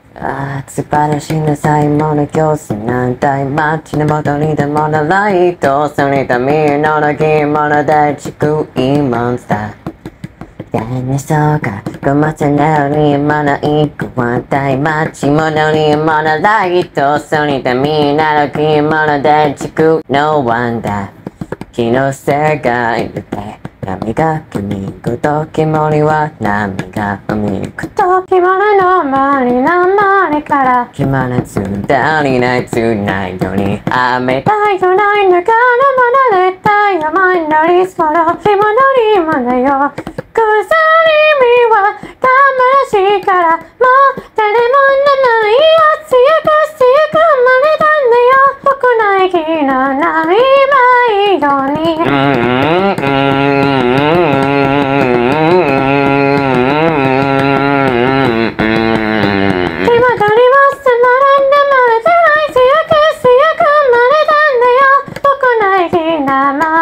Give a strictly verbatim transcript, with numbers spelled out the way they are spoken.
ああ、素晴らしなさいもの教師なんだい街の元にでもなライトそれたみんなの着物でちくいモンスター誰にそうかごませなりまないくわたい街物にもなライトそれたみんなの着物でちく No wonder 気のせいがいるて波が君ごとき森は波が海ごとき森の周りの周りから気まなつだりないつないように雨だよないだからまだ熱帯よマイナリスフォローひものりまだよくさりみは魂からもう誰もないよ強く強く生まれたんだよ僕の息の波はように、生